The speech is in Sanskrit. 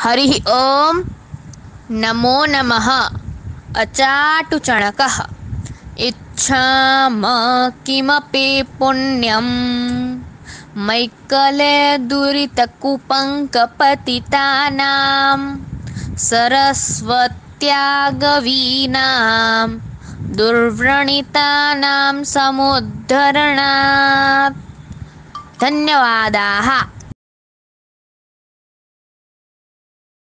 हरिः ॐ नमो नमः। अचाटुचणकः इच्छाम किमपि पुण्यं मैक्कले दुरितकुपङ्कपतितानां सरस्वत्यागवीनां दुर्व्रणितानां समुद्धरणात्। धन्यवादाः।